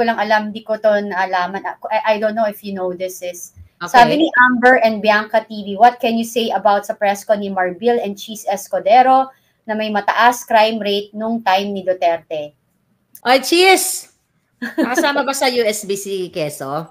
ko lang alam, di ko to naalaman. I don't know if you know this is. Okay. Sabi ni Amber and Bianca TV, what can you say about sa press con ni Marbil and Cheese Escudero na may mataas crime rate nung time ni Duterte? Oy, Cheese! Nakasama ba sa USBC Quezon?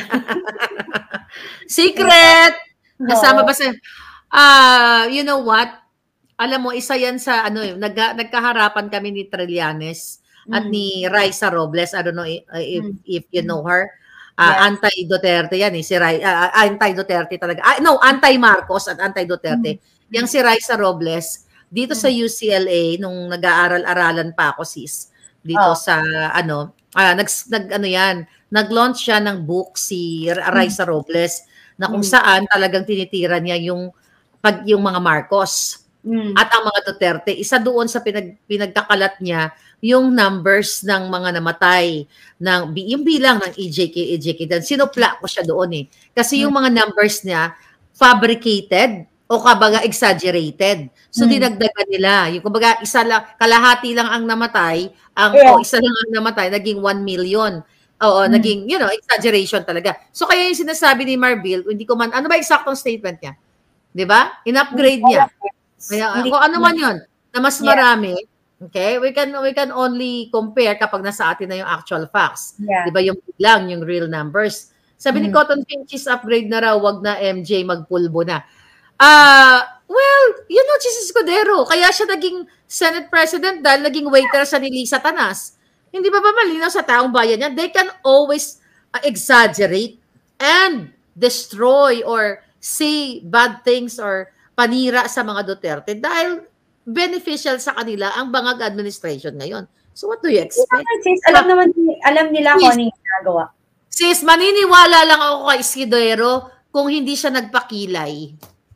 Secret! Kasama ba sa... you know what? Alam mo, isa yan sa ano, nagkaharapan kami ni Trillanes at ni Raisa Robles. I don't know if you know her. Anti-Duterte yan eh. Si anti-Duterte talaga. No, anti-Marcos at anti-Duterte. Yang si Raisa Robles, dito sa UCLA, nung nag-aaral-aralan pa ako, sis, dito sa ano, nag-launch siya ng book si Raisa Robles na kung saan talagang tinitira niya yung mga Marcos at ang mga Duterte. Isa doon sa pinagkakalat niya yung numbers ng mga namatay, yung bilang ng EJK. Dan sinupla ko siya doon eh. Kasi yung mga numbers niya fabricated o kabaga exaggerated. So dinagdagan nila. Yung kumbaga kalahati lang ang namatay, isa lang ang namatay, naging 1 million. Oo, naging, exaggeration talaga. So kaya yung sinasabi ni Marbil, hindi ko man, ano ba eksaktong statement niya? 'Di ba? In-upgrade niya. Kaya kung ano man 'yon, na mas marami, okay? We can only compare kapag nasa atin na yung actual facts. 'Di ba? Yung lang, yung real numbers. Sabi ni Cotton Finches, upgrade na raw, wag na MJ magpulbo na. Well, Cheese Escudero, kaya siya naging Senate President dahil naging waiter sa ni Lisa Tanas. Hindi ba malinaw sa taong bayan yan? They can always exaggerate and destroy or say bad things or panira sa mga Duterte dahil beneficial sa kanila ang bangag administration ngayon. So what do you expect? Sis, alam nila kung ano yung ginagawa. Sis, maniniwala lang ako kay Escudero kung hindi siya nagpakilay.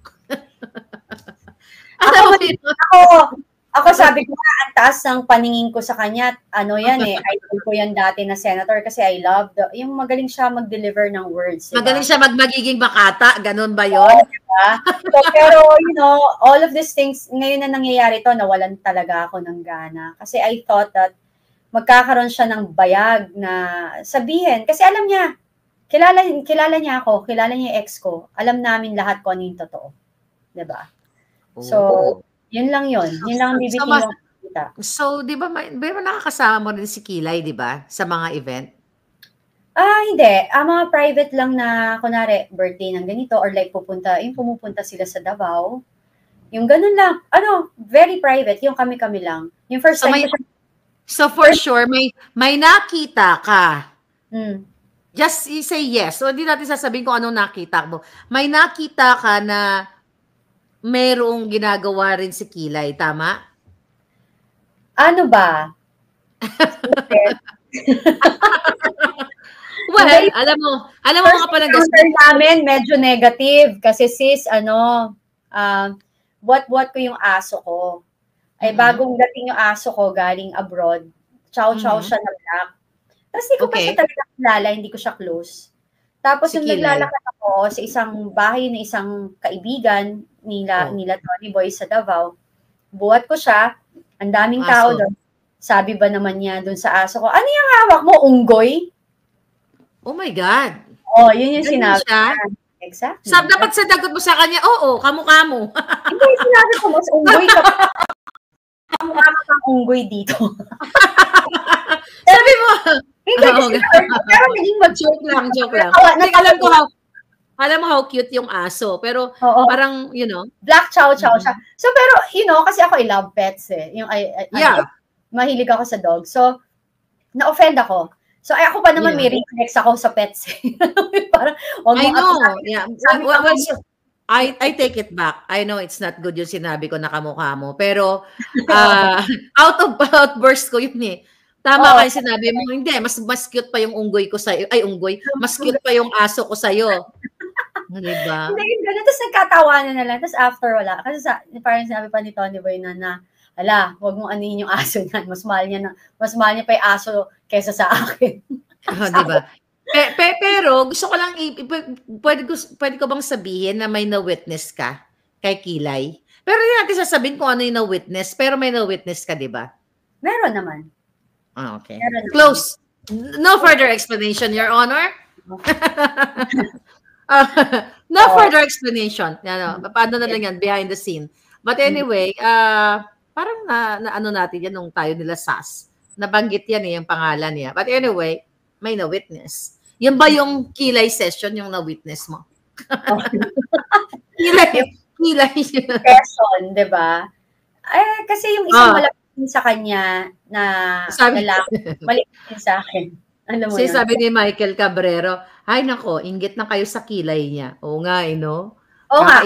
Ako sabi ko nga, ang taas ng paningin ko sa kanya, idol ko yan dati na senator kasi I love yung magaling siya mag-deliver ng words. Diba? Magaling siya magiging makata, ganun ba yun? Diba? So, pero, all of these things, ngayon na nangyayari to, nawalan talaga ako ng gana. Kasi I thought that magkakaroon siya ng bayag na sabihin. Kasi alam niya, kilala niya ako, kilala niya yung ex ko, alam namin lahat kung ano yung totoo. Diba? So, yun lang yun. Yun lang ang bibitin yung kita. So, di ba nakakasama mo rin si Kilay, di ba? Sa mga event? Hindi. Mga private lang na, kunwari, birthday ng ganito or like pumupunta sila sa Davao. Yung ganun lang. Very private. Yung kami-kami lang. Yung first time So, for sure, may nakita ka. Just say yes. So, hindi natin sasabihin kung anong nakita mo. May nakita ka na merong ginagawa rin si Kilay, tama? Ano ba? Well, alam mo mga palagas namin medyo negative kasi sis what ko yung aso ko. Ay bagong dating yung aso ko galing abroad. Chow siya na black. Tapos hindi ko pa siya talaga kilala, hindi ko siya close. Tapos yung naglalakad ako sa isang bahay ng isang kaibigan nila Tony Boy sa Davao. Buhat ko siya, ang daming tao doon. Sabi ba naman niya doon sa aso ko, ano yung hawak mo, unggoy? Oh my God. Yun yung sinabi niya. Exactly. Dapat sinagot mo sa kanya, oo, kamukha mo. Hindi, sinabi ko, mas unggoy ka. Kamukha mo kang unggoy dito. Sabi mo, hindi, pero naging joke lang. Alam mo how cute yung aso, pero parang, black chow siya. So, pero, kasi ako I love pets eh. Mahilig ako sa dog. So, na-offend ako. So, ako pa naman may reflex ako sa pets eh. Parang, I know. Yeah. I take it back. I know it's not good yung sinabi ko na kamukha mo. Pero, outburst ko yun eh. Tama kayo sinabi mo, hindi, mas cute pa yung unggoy ko sa'yo. Ay, unggoy. Mas cute pa yung aso ko sa'yo. Diba? Hindi, gano'n. Tapos nagkatawanan na lang. Tapos after, wala. Kasi parang sinabi pa ni Tony Boy na huwag mong anuhin yung aso niyan. Mas mahal niya pa yung aso kesa sa akin. Diba? Pero, gusto ko lang, pwede ko bang sabihin na may na-witness ka kay Kilay? Pero hindi natin sasabihin kung ano yung na-witness, pero may na-witness ka, diba? Meron naman. Okay. Close. No further explanation, Your Honor. No further explanation. Paano na lang yan, behind the scene. But anyway, parang ano natin yan nung tayo nila SAS. Nabanggit yan yung pangalan niya. But anyway, may na-witness. Yan ba yung kilay session yung na-witness mo? Kilay. Session, di ba? Kasi yung isang malapit sa kanya na lalaki, maliit din sa akin. Alam mo yun? Sabi ni Michael Cabrero, ay nako, inggit na kayo sa kilay niya. Oo nga, no? Oo nga.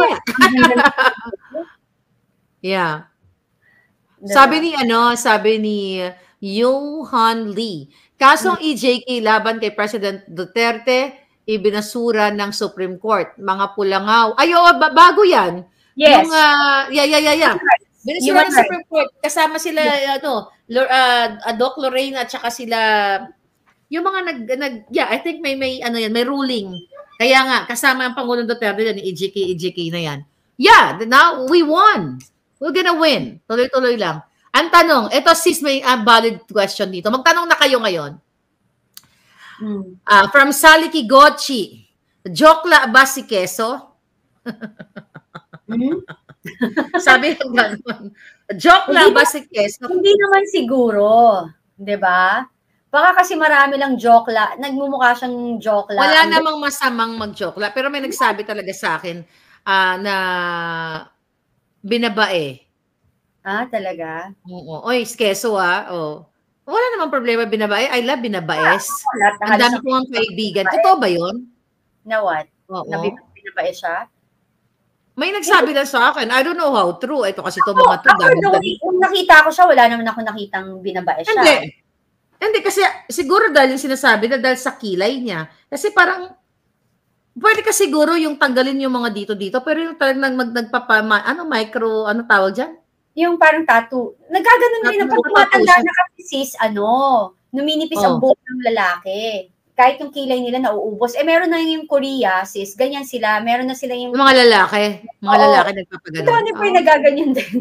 Yeah. Sabi ni Johan Lee, kasong EJK laban kay President Duterte, ibinasura ng Supreme Court. Mga pulangaw. Ay, bago yan. Yes. Yeah. Binasura ng Supreme Court. Kasama sila, Doc Lorraine at saka sila, yung mga I think may ruling. Kaya nga, kasama ang Pangulong Duterte yan, EJK na yan. Yeah, now we won. We're gonna win. Tuloy-tuloy lang. Ang tanong, ito sis, may valid question dito. Magtanong na kayo ngayon. From Sally Kigochi, joke la ba si Keso? Sabi ko gano'n. Joke la ba si Keso? Hindi naman siguro. Diba? Baka kasi marami lang joke la. Nagmumukha siyang joke la. Wala namang masamang mag-joke la. Pero may nagsabi talaga sa akin na binabae. Talaga? Oo. Oy, Keso Oh. Wala namang problema binabae. I love binabaes. Ang dami ko ang kaibigan. Totoo ba yun? Na what? Oo. Na binabae siya? May nagsabi lang sa akin. I don't know how true. Ito kasi ito mga to. Kung nakita ko siya, wala naman ako nakitang binabae siya. Hindi kasi siguro dahil yung sinasabi na dahil sa kilay niya. Kasi parang pwede ka siguro yung tanggalin yung mga dito. Pero yung talagang micro, tawag dyan? Yung parang tattoo. Nagkaganon rin na pag tumatanda na kasi sis, numinipis ang buhok ng lalaki. Kahit yung kilay nila nauubos. Meron na yung Korea, sis. Ganyan sila. Meron na sila yung mga lalaki. Mga lalaki nagpapaganon. Ito, pa yung nagaganyan din.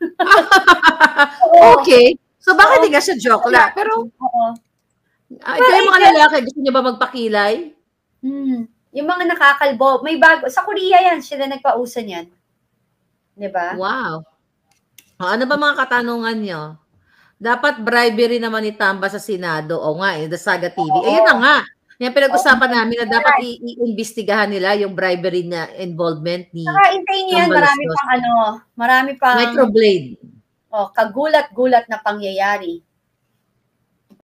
Okay. So, bakit di ka siya joke la? Pero, yung mga lalaki, gusto niya ba magpakilay? Yung mga nakakalbo. May bago. Sa Korea yan. Sila nagpauso niyan. Diba? Wow. Ano ba mga katanungan nyo? Dapat bribery naman ni Tamba sa Senado. O nga, The Saga TV. Ayun na nga. Yan pinag-usapan namin na dapat i-imbestigahan nila yung bribery na involvement ni Saka intayin niyan, marami pang Microblade. kagulat-gulat na pangyayari.